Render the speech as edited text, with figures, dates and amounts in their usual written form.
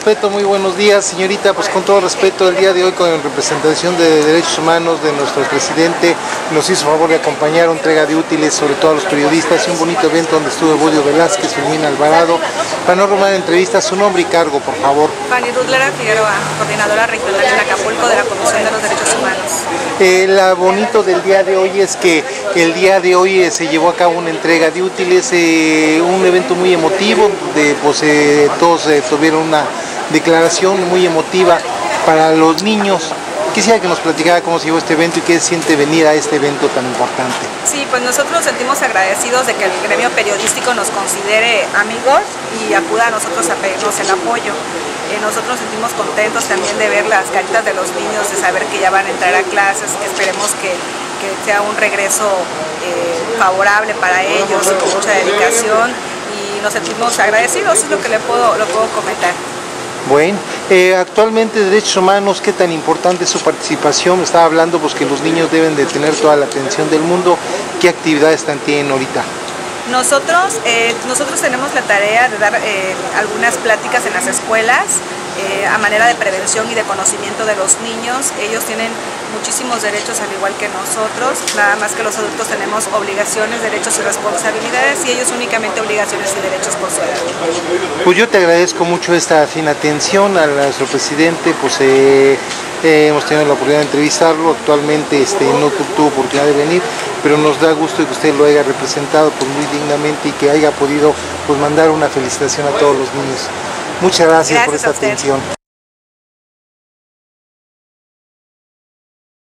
respeto, muy buenos días, señorita. Pues con todo respeto, el día de hoy, con representación de Derechos Humanos de nuestro presidente, nos hizo favor de acompañar a entrega de útiles, sobre todo a los periodistas, y un bonito evento donde estuvo Evodio Velázquez, Fermín Alvarado. Para no robar entrevistas, su nombre y cargo, por favor. Fanny Rudlera Figueroa, coordinadora regional en Acapulco de la Comisión de los Derechos Humanos. Lo bonito del día de hoy es que el día de hoy se llevó a cabo una entrega de útiles, un evento muy emotivo, todos tuvieron una declaración muy emotiva para los niños. Quisiera que nos platicara cómo se llevó este evento y qué siente venir a este evento tan importante. Sí, pues nosotros nos sentimos agradecidos de que el gremio periodístico nos considere amigos y acuda a nosotros a pedirnos el apoyo. Nosotros nos sentimos contentos también de ver las caritas de los niños, de saber que ya van a entrar a clases, que esperemos que sea un regreso favorable para ellos y con mucha dedicación, y nos sentimos agradecidos, es lo que lo puedo comentar. Bueno, actualmente Derechos Humanos, ¿qué tan importante es su participación? Estaba hablando pues que los niños deben de tener toda la atención del mundo. ¿Qué actividades tienen ahorita? Nosotros tenemos la tarea de dar algunas pláticas en las escuelas a manera de prevención y de conocimiento de los niños. Ellos tienen muchísimos derechos al igual que nosotros, nada más que los adultos tenemos obligaciones, derechos y responsabilidades, y ellos únicamente obligaciones y derechos por su edad. Pues yo te agradezco mucho esta fina atención a nuestro presidente, pues hemos tenido la oportunidad de entrevistarlo, actualmente no tuvo oportunidad de venir, pero nos da gusto que usted lo haya representado pues muy dignamente y que haya podido pues mandar una felicitación a todos los niños. Muchas gracias por esta atención.